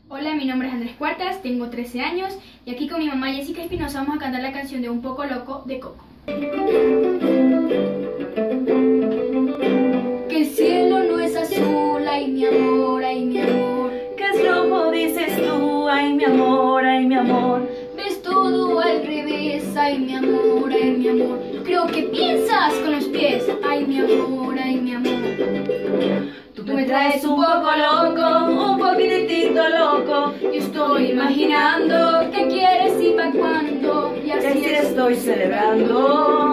Hola, mi nombre es Andrés Cuartas, tengo 13 años y aquí con mi mamá Jessica Espinosa vamos a cantar la canción de Un Poco Loco de Coco. Que el cielo no es azul, ay mi amor, ay mi amor. Que es rojo dices tú, ay mi amor, ay mi amor. Ves todo al revés, ay mi amor, ay mi amor. Creo que piensas con los pies, ay mi amor, ay mi amor. Tú me traes un poco loco, un poquitito loco. Yo estoy imaginando qué quieres y para cuándo. Y así estoy celebrando.